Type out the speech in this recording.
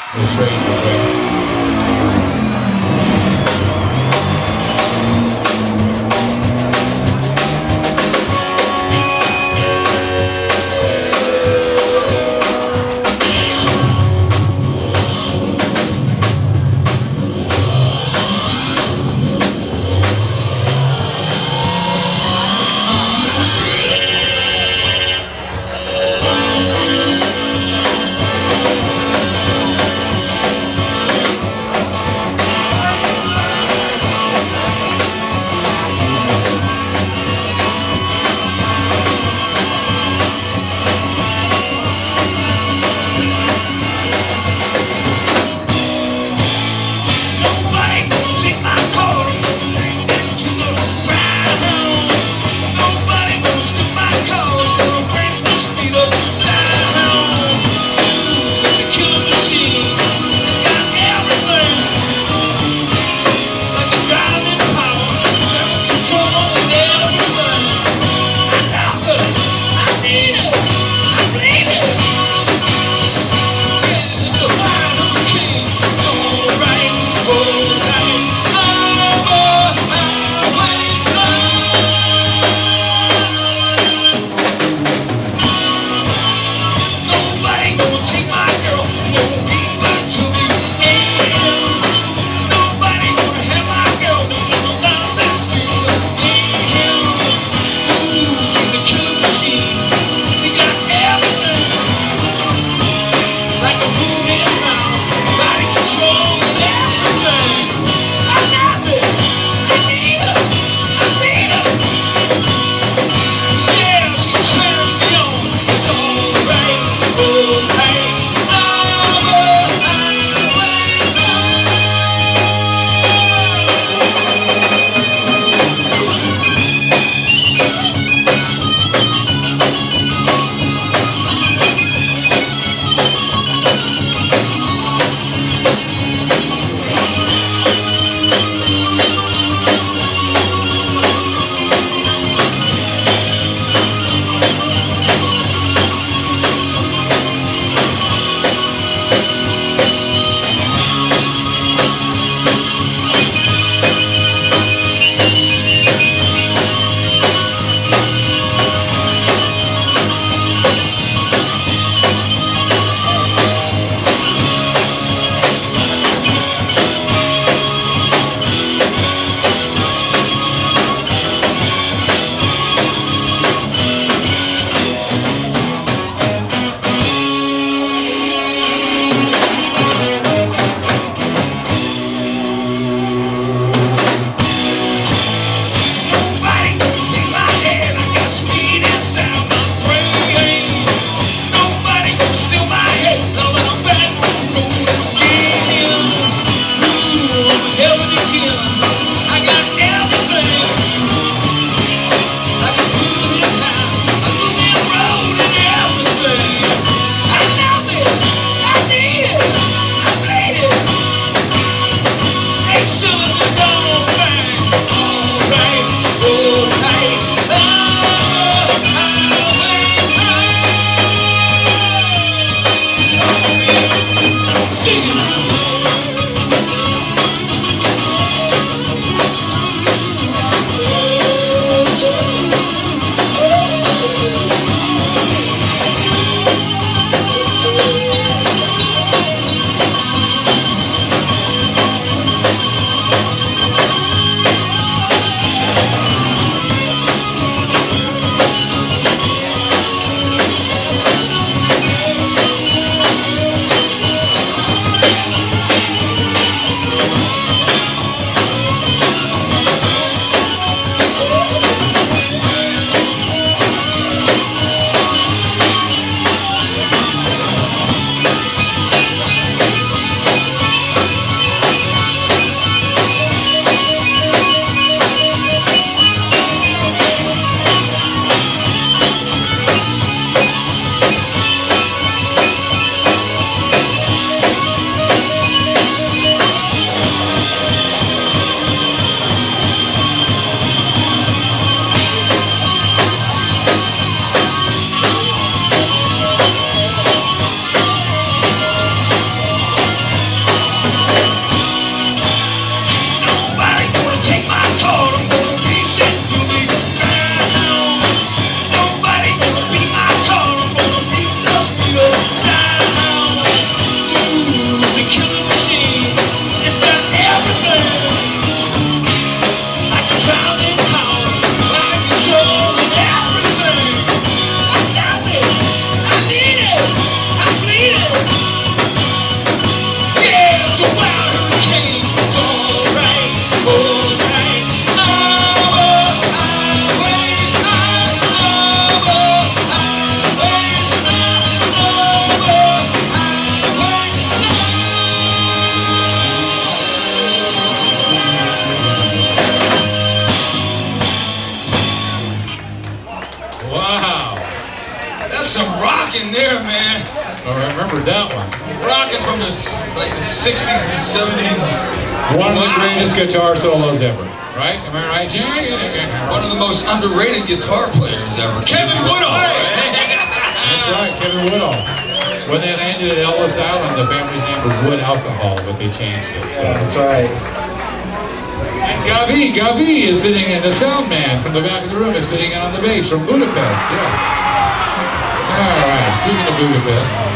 The strange regret. that one. Rocking from the 60s and 70s. One of the greatest guitar solos ever. Right? Am I right, Jerry? One of the most underrated guitar players ever. Kevin Woodall! That's right, Kevin Woodall. When they landed at Ellis Island, the family's name was Wood Alcohol, but they changed it. So. Yeah, that's right. And Gavi is sitting in, the sound man from the back of the room is sitting in on the bass from Budapest, yes. Alright, speaking of Budapest.